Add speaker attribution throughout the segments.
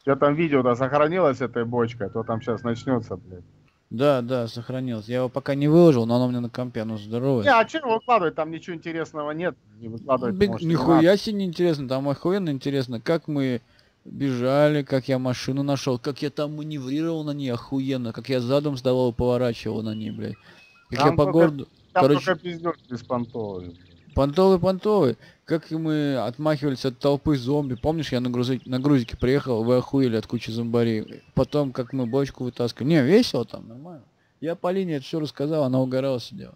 Speaker 1: тебя там видео-то сохранилось этой бочкой, а то там сейчас начнется, блядь.
Speaker 2: Да, да, сохранилось. Я его пока не выложил, но оно у меня на компе, оно
Speaker 1: Не,
Speaker 2: здоровое.
Speaker 1: а что выкладывать? Там ничего интересного нет. Не выкладывать, может, и не надо.
Speaker 2: Нихуя себе не интересно, там охуенно интересно, как мы бежали, как я машину нашел, как я там маневрировал на ней охуенно, как я задом сдавал и поворачивал на ней, блядь. Как я по городу...
Speaker 1: Там только
Speaker 2: Короче,
Speaker 1: пиздёж беспонтовый, блядь.
Speaker 2: понтовый. Как и мы отмахивались от толпы зомби. Помнишь, я на грузике приехал, вы охуели от кучи зомбарей. Потом, как мы бочку вытаскивали. Не, весело там, нормально. Я Полине это все рассказал, она угорала, сидела.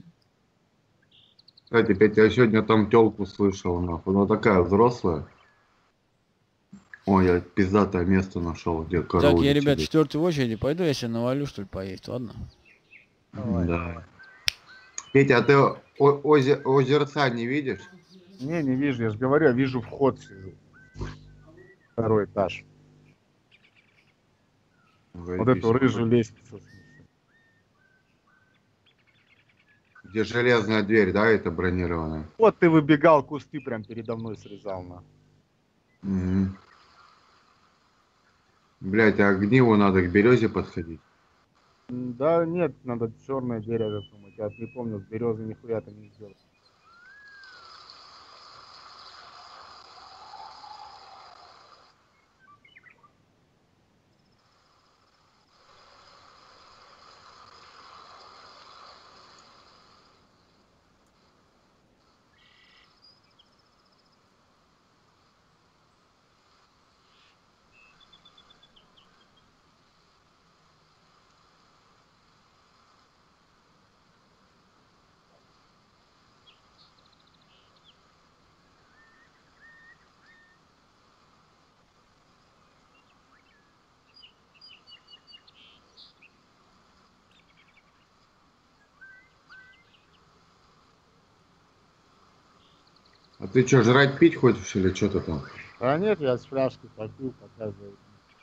Speaker 3: Кстати, Петя, я сегодня там тёлку слышал, нахуй. Она такая взрослая. Ой, я пиздатое место нашел, где
Speaker 2: Так, я,
Speaker 3: караулить
Speaker 2: ребят,
Speaker 3: тебе.
Speaker 2: четвертый в очереди. Пойду я себе навалю, что ли, поесть, ладно?
Speaker 1: Давай,
Speaker 3: Да.
Speaker 1: давай.
Speaker 3: Петя, а ты озерца не видишь?
Speaker 1: Не вижу, я же говорю, я вижу вход, сижу. Второй этаж. Вот эту рыжую лестницу.
Speaker 3: Где железная дверь, да, это бронированная?
Speaker 1: Вот ты выбегал, кусты прям передо мной срезал, на.
Speaker 3: Угу. Блять, а к Ниву надо к березе подходить.
Speaker 1: Да нет, надо черное дерево думать. Я не помню, с березы нихуя ты не сделал.
Speaker 3: А ты что, жрать пить хочешь или что-то там?
Speaker 1: А нет, я с фляжки попил, показываю.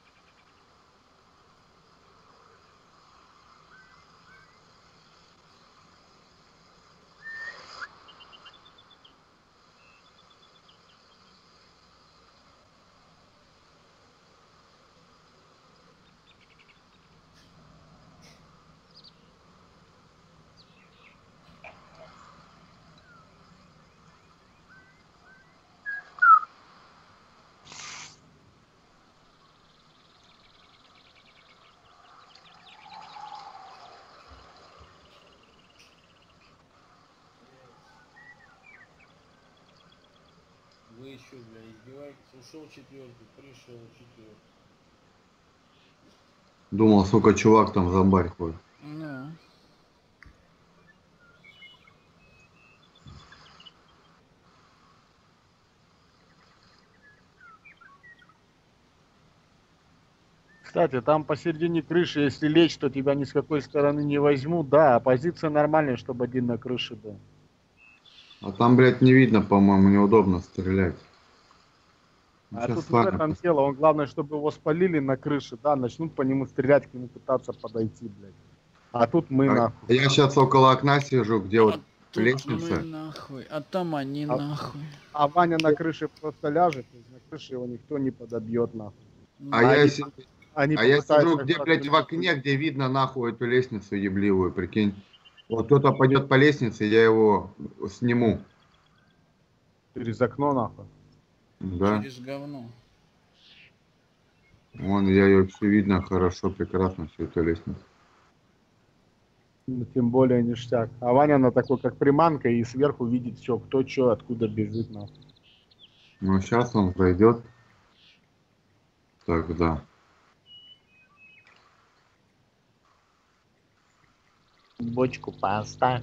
Speaker 2: Вы еще, бля, издеваетесь? Ушел четвертый, пришел четвертый.
Speaker 3: Думал, сука, чувак там за барь ходит.
Speaker 2: Да.
Speaker 1: Кстати, там посередине крыши, если лечь, то тебя ни с какой стороны не возьмут. Да, а позиция нормальная, чтобы один на крыше был.
Speaker 3: А там, блядь, не видно, по-моему, неудобно стрелять.
Speaker 1: А
Speaker 3: Сейчас
Speaker 1: тут
Speaker 3: с
Speaker 1: в
Speaker 3: вами.
Speaker 1: этом дело, он главное, чтобы его спалили на крыше, да, начнут по нему стрелять, к нему пытаться подойти, блядь. А тут мы нахуй.
Speaker 3: Я сейчас около окна сижу, где вот
Speaker 2: Тут
Speaker 3: лестница.
Speaker 2: мы нахуй, а там они
Speaker 1: А-
Speaker 2: нахуй.
Speaker 1: А Ваня на крыше просто ляжет, то есть на крыше его никто не подобьет, нахуй.
Speaker 3: А я,
Speaker 1: они,
Speaker 3: си-
Speaker 1: они
Speaker 3: а я
Speaker 1: попытаются
Speaker 3: сижу, где,
Speaker 1: их
Speaker 3: блядь, в
Speaker 1: подстрелить.
Speaker 3: окне, где видно нахуй эту лестницу ебливую, прикинь. Вот кто-то пойдет по лестнице, я его сниму.
Speaker 1: Через окно, нахуй.
Speaker 3: Да.
Speaker 2: Через говно.
Speaker 3: Вон, я ее все видно хорошо, прекрасно, всю эту лестницу.
Speaker 1: Ну, тем более ништяк. А Ваня на такой, как приманка, и сверху видит все, кто что, откуда бежит, нахуй.
Speaker 3: Ну, сейчас он пройдет. Тогда.
Speaker 1: Бочку поставь.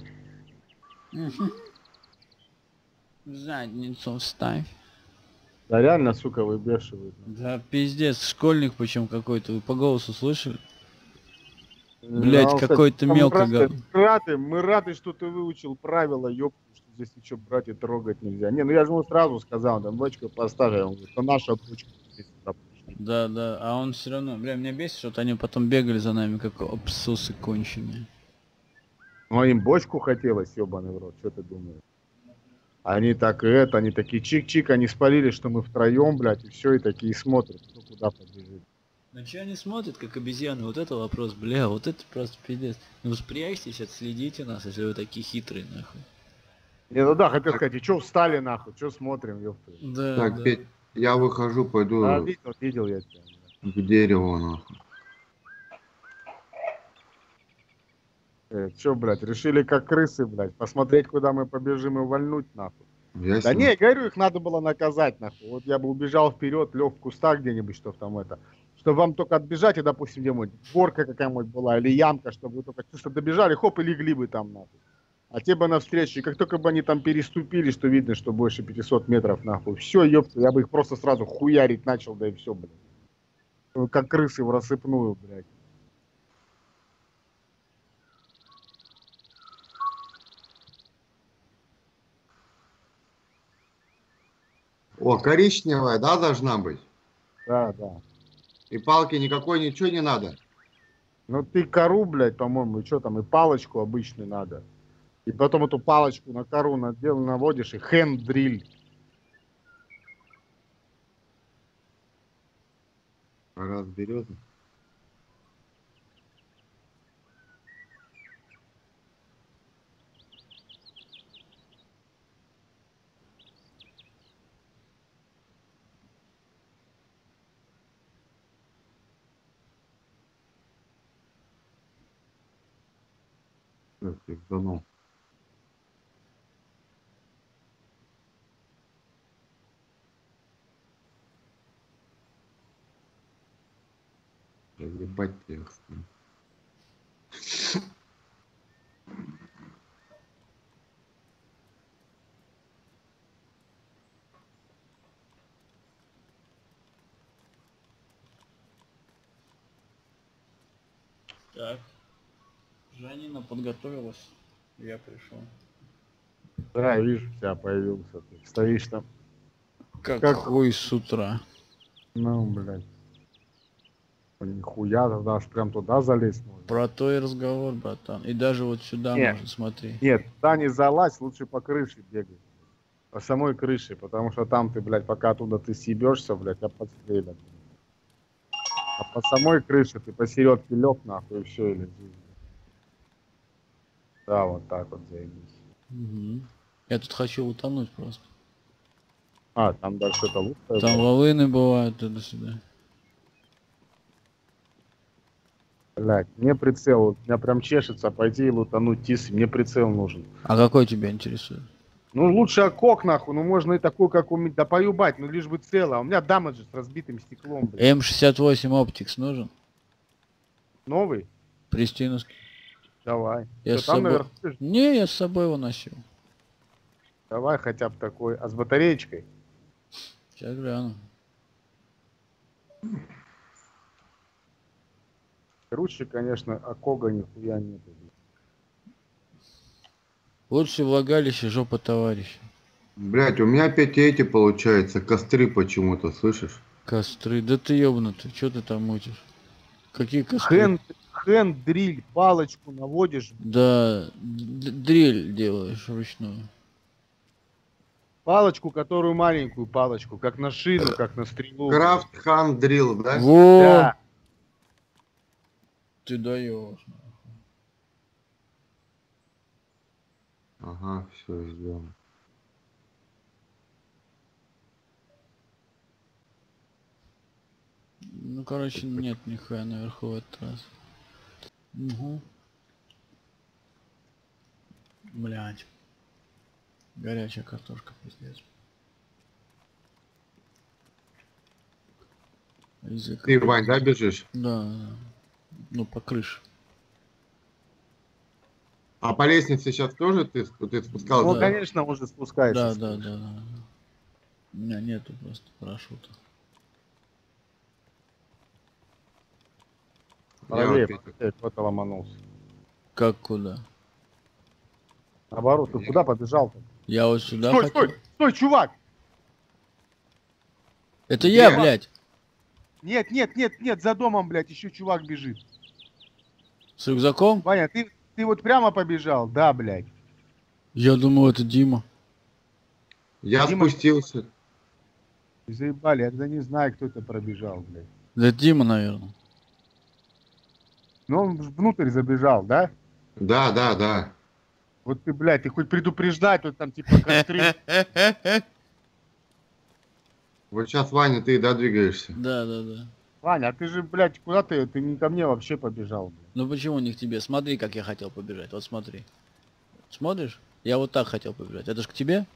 Speaker 2: В задницу вставь.
Speaker 1: Да реально, сука, выбешивает.
Speaker 2: Да пиздец, школьник причем какой-то, вы по голосу слышали?
Speaker 1: Да,
Speaker 2: Блять,
Speaker 1: он, кстати,
Speaker 2: какой-то мелко
Speaker 1: мы рады, что ты выучил правила, ёпта, что здесь ничего брать и трогать нельзя. Не, ну я же ему сразу сказал, там бочку поставил, он говорит, это наша бочка. Здесь сюда пришли.
Speaker 2: Да, да, а он все равно, бля, меня бесит, что они потом бегали за нами, как обсусы конченые.
Speaker 1: Ну, им бочку хотелось, ёбаный в рот, что ты думаешь? Они так и это, они такие чик-чик, они спалили, что мы втроем, блядь, и все, и такие смотрят, кто куда побежит.
Speaker 2: На чё они смотрят, как обезьяны? Вот это вопрос, бля, вот это просто пиздец. Ну спрячьтесь, отследите нас, если вы такие хитрые, нахуй.
Speaker 1: Не, ну да, хотел сказать, и чё встали нахуй, чё смотрим, ёпта.
Speaker 2: Да,
Speaker 3: Так,
Speaker 2: да.
Speaker 3: Петь, я выхожу,
Speaker 1: Да,
Speaker 3: пойду
Speaker 1: видел я тебя.
Speaker 3: к дереву, нахуй.
Speaker 1: Чё, блядь, решили как крысы, блядь, посмотреть, куда мы побежим и вальнуть, нахуй. Да
Speaker 3: Ясно?
Speaker 1: не, я говорю, их надо было наказать, нахуй. Вот я бы убежал вперед, лег в кустах где-нибудь, чтоб там это. Чтобы вам только отбежать, и, допустим, где-нибудь горка какая-нибудь была, или ямка, чтобы вы только чисто добежали, хоп, и легли бы там, нахуй. А те бы навстречу, и как только бы они там переступили, что видно, что больше 500 метров, нахуй, все, ёпта, я бы их просто сразу хуярить начал, да и все, блядь. Как крысы в рассыпную, блядь.
Speaker 3: О, коричневая, да, должна быть?
Speaker 1: Да, да.
Speaker 3: И палки никакой, ничего не надо?
Speaker 1: Ну ты кору, блядь, по-моему, и что там, и палочку обычную надо. И потом эту палочку на кору наводишь, и хэнд-дриль.
Speaker 3: Раз берет. Пизданул. Ебать текст.
Speaker 2: Так. Жанина подготовилась. Я пришел.
Speaker 1: Да, вижу, тебя появился. Ты стоишь там.
Speaker 2: Как хуй с утра.
Speaker 1: Ну, блядь. Нихуя, тогда аж прям туда залезть можно.
Speaker 2: Про то и разговор, братан. И даже вот сюда
Speaker 1: Нет.
Speaker 2: можно, смотри.
Speaker 1: Нет, туда не залазь, лучше по крыше бегай. По самой крыше, потому что там ты, блядь, пока оттуда ты съебешься, блядь, тебя подстрелят. А по самой крыше ты посередке лег, нахуй, и все, и лежишь. Да, вот так вот заебись.
Speaker 2: Угу. Я тут хочу утонуть просто.
Speaker 1: А, там дальше это лучше.
Speaker 2: Там волыны бывают туда-сюда.
Speaker 1: Блядь, мне прицел, у меня прям чешется пойти и лутануть тисы, мне прицел нужен.
Speaker 2: А какой тебя интересует?
Speaker 1: Ну лучше окок, нахуй, ну можно и такой, как у меня, да поюбать, ну лишь бы цело. А у меня дамаджи с разбитым стеклом, блядь.
Speaker 2: М68 Optics нужен?
Speaker 1: Новый?
Speaker 2: Пристинус.
Speaker 1: Давай.
Speaker 2: Я
Speaker 1: Что,
Speaker 2: с
Speaker 1: там
Speaker 2: собой...
Speaker 1: наверху?
Speaker 2: Не, я с собой его носил.
Speaker 1: Давай хотя бы такой. А с батареечкой?
Speaker 2: Сейчас гляну.
Speaker 1: Круче, конечно, окога нихуя нету.
Speaker 2: Лучше влагалище, жопа товарища.
Speaker 3: Блять, у меня опять эти получается, костры почему-то, слышишь?
Speaker 2: Костры. Да ты ёбнутый, что ты там мутишь? Какие костры?
Speaker 1: Хэнд-дриль, палочку наводишь.
Speaker 2: Да, дрель делаешь вручную.
Speaker 1: Палочку, которую маленькую палочку, как на шину, как на стрелу.
Speaker 3: Крафт хан дрил, да?
Speaker 2: Во!
Speaker 1: Да.
Speaker 2: Ты даешь.
Speaker 3: Ага, все сделано.
Speaker 2: Ну, короче, нет нихуя наверху в этот раз. Угу. Блять. Горячая картошка, пиздец. Язык.
Speaker 3: Ты, Вань, да, бежишь?
Speaker 2: Да, да. Ну, по крыше.
Speaker 3: А по лестнице сейчас тоже ты спускался?
Speaker 1: Ну,
Speaker 2: Да.
Speaker 1: конечно, он же спускается.
Speaker 2: Да,
Speaker 1: с
Speaker 2: да,
Speaker 1: крыши.
Speaker 2: да, да. У меня нету просто парашюта.
Speaker 1: Правее,
Speaker 3: опять-
Speaker 1: правее, кто-то ломанулся.
Speaker 2: Как куда?
Speaker 1: Наоборот, ты куда побежал-то?
Speaker 2: Я вот сюда
Speaker 1: Стой,
Speaker 2: хотел.
Speaker 1: стой, стой, чувак!
Speaker 2: Это я,
Speaker 3: Где?
Speaker 2: блядь.
Speaker 1: Нет, нет, нет, нет, за домом, блядь, еще чувак бежит.
Speaker 2: С рюкзаком?
Speaker 1: Ваня, ты вот прямо побежал? Да, блядь.
Speaker 2: Я думал, это Дима.
Speaker 3: Я
Speaker 1: Дима-
Speaker 3: спустился.
Speaker 1: Заебали, я тогда не знаю, кто это пробежал, блядь.
Speaker 2: Да Дима, наверное.
Speaker 1: Ну, он внутрь забежал, да?
Speaker 3: Да, да, да.
Speaker 1: Вот ты, блядь, ты хоть предупреждай, тут там типа костры.
Speaker 3: Вот сейчас, Ваня, ты, да, двигаешься?
Speaker 2: Да, да, да.
Speaker 1: Ваня, а ты же, блядь, куда ты? Ты не ко мне вообще побежал, блядь.
Speaker 2: Ну почему не к тебе? Смотри, как я хотел побежать. Вот смотри. Смотришь? Я вот так хотел побежать. Это ж к тебе?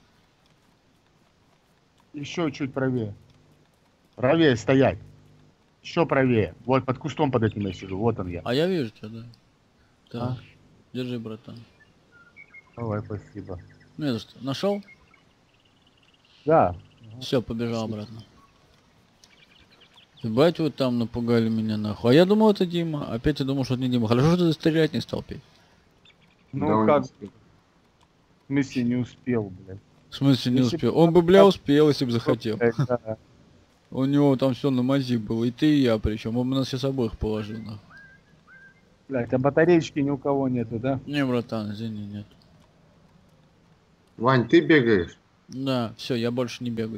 Speaker 1: Еще чуть правее. Правее стоять. Еще правее. Вот под кустом под этим я сижу. Вот он я.
Speaker 2: А я вижу тебя, да. Так,
Speaker 1: А?
Speaker 2: держи, братан.
Speaker 1: Давай, спасибо.
Speaker 2: Ну это что, нашел?
Speaker 1: Да.
Speaker 2: Все, побежал обратно. Ебать, вы там напугали меня нахуй. А я думал, это Дима. Опять я думал, что это не Дима. Хорошо, что ты стрелять не стал, Петь.
Speaker 1: Ну
Speaker 3: Да, он
Speaker 1: как,
Speaker 3: не успел.
Speaker 1: в смысле не успел, блядь.
Speaker 2: В смысле не
Speaker 1: Если
Speaker 2: успел?
Speaker 1: б-
Speaker 2: Он бы, бля, успел, если бы захотел.
Speaker 1: Блядь, да.
Speaker 2: У него там все на мази было. И ты, и я причем. Он бы нас сейчас обоих положил, нахуй.
Speaker 1: Блядь, а батареечки ни у кого нету, да?
Speaker 2: Не, братан, извини, нет.
Speaker 3: Вань, ты бегаешь?
Speaker 2: Да, все, я больше не бегаю.